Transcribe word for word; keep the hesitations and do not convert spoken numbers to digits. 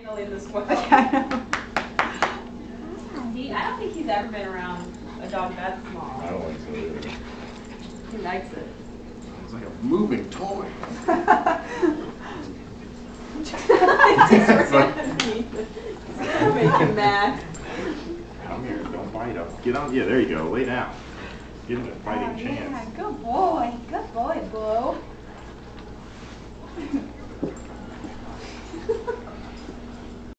Finally this well. He, I don't think he's ever been around a dog that small. I don't like so either. He likes it. It's like a moving toy. It's gonna make him mad. Come here, don't bite up. Get on, yeah, there you go, lay down. Give him a fighting Oh, chance. Yeah, good boy. Good boy, Blue.